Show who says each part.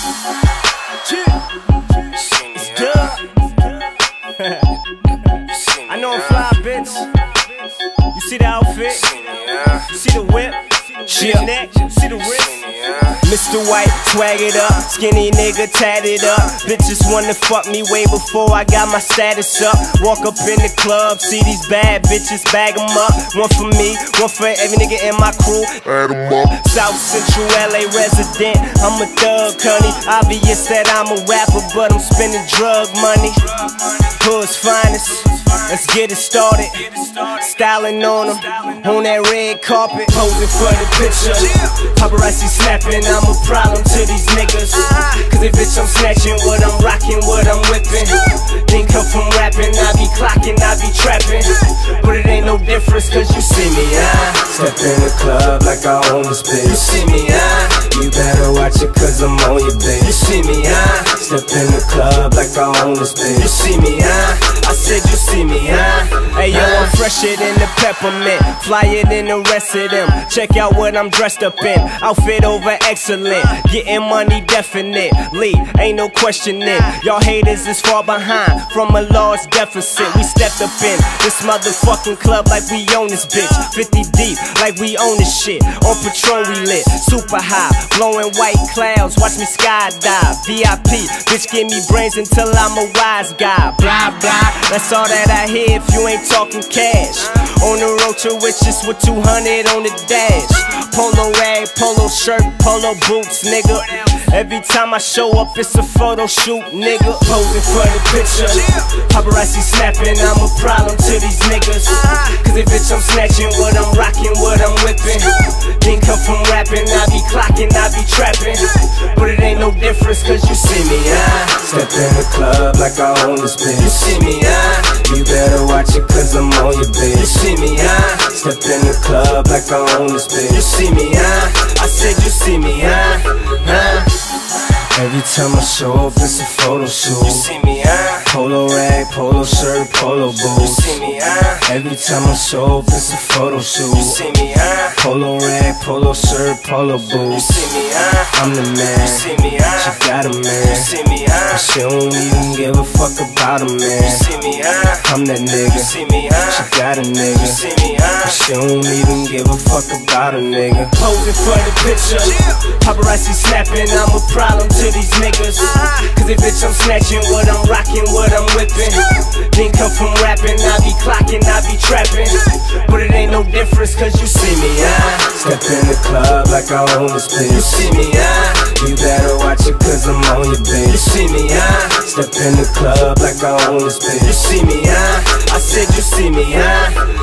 Speaker 1: It's good. I know I'm fly, bitch. You see the outfit? You see the whip? See the neck? See the wrist? Mr. White, swag it up. Skinny nigga, tatted up. Bitches wanna fuck me way before I got my status up. Walk up in the club, see these bad bitches, bag them up. One for me, one for every nigga in my crew. Add them up. South Central LA resident, I'm a thug, honey. Obvious that I'm a rapper, but I'm spending drug money. Hood's finest, let's get it started. Styling on them, on that red carpet. Posing for the picture, paparazzi snapping, I'm a problem to these niggas. Cause they bitch I'm snatching what I'm rocking, what I'm whipping. Didn't come from rapping, I be clocking, I be trapping. But it ain't no difference cause you see me, step in the club like I own this bitch. You see me, you better watch it cause I'm on your bitch. You see me, step in the club like I own this bitch. You see me, I said you see me, Hey yo, I'm fresher than the peppermint, flyer than the rest of them. Check out what I'm dressed up in, outfit over excellent. Getting money definitely, ain't no questioning. Y'all haters is far behind from a large deficit. We stepped up in this motherfucking club like we own this bitch. 50 deep, like we own this shit. On Patron we lit, super high, blowing white clouds, watch me skydive. VIP, bitch give me brains until I'm a wise guy. Blah blah, that's all that I hear if you ain't talking cash. On the road to riches with 200 on the dash. Polo rag, polo shirt, polo boots, nigga. Every time I show up, it's a photo shoot, nigga. Posing for the picture, paparazzi snapping, I'm a problem to these niggas. Cause they bitch I'm snatching what I'm rocking, what I'm whipping. Didn't come from rapping, I be clocking, I be trapping. But it ain't no difference cause you see me, step in the club like I own this bitch. You see me, you better watch it cause I'm on your bitch. You see me, step in the club like I own this bitch. You see me, I said you see me, Every time I show up, it's a photo shoot. You see me, polo rag, polo shirt, polo boots. You see me, every time I show up, it's a photo shoot. You see me, polo rag, polo shirt, polo boots. You see me, I'm the man. You see me, she got a man. You see me, but she don't even give a fuck about a man. You see me, I'm that nigga. You see me, she got a nigga. You see me, but she don't even give a fuck about a nigga. Posing for the picture, paparazzi snapping, I'm a problem to these niggas. Cause they bitch I'm snatching what I'm rocking, what I'm whipping. Didn't come from rapping, I be clocking, I be trapping. But it ain't no difference cause you see me, step in the club like I own this bitch. You see me, you better watch it cause I'm on your bitch. You see me, step in the club like I own this bitch. You see me, I said you see me,